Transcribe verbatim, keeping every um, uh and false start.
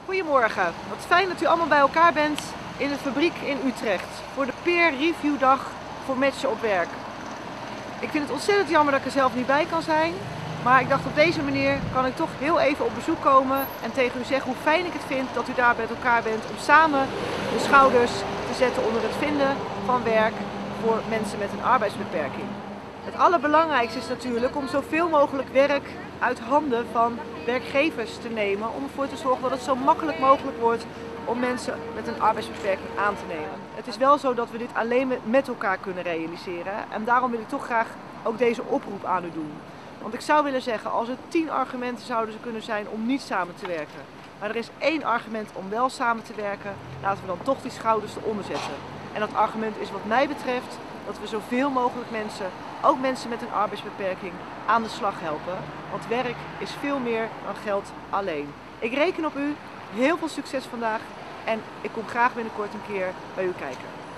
Goedemorgen, wat fijn dat u allemaal bij elkaar bent in de fabriek in Utrecht voor de peer review dag voor Matchen op Werk. Ik vind het ontzettend jammer dat ik er zelf niet bij kan zijn, maar ik dacht op deze manier kan ik toch heel even op bezoek komen en tegen u zeggen hoe fijn ik het vind dat u daar met elkaar bent om samen de schouders te zetten onder het vinden van werk voor mensen met een arbeidsbeperking. Het allerbelangrijkste is natuurlijk om zoveel mogelijk werk uit handen van werkgevers te nemen om ervoor te zorgen dat het zo makkelijk mogelijk wordt om mensen met een arbeidsbeperking aan te nemen. Het is wel zo dat we dit alleen met elkaar kunnen realiseren en daarom wil ik toch graag ook deze oproep aan u doen. Want ik zou willen zeggen, als er tien argumenten zouden kunnen zijn om niet samen te werken, maar er is één argument om wel samen te werken, laten we dan toch die schouders eronder zetten. En dat argument is wat mij betreft dat we zoveel mogelijk mensen, ook mensen met een arbeidsbeperking, aan de slag helpen. Want werk is veel meer dan geld alleen. Ik reken op u, heel veel succes vandaag en ik kom graag binnenkort een keer bij u kijken.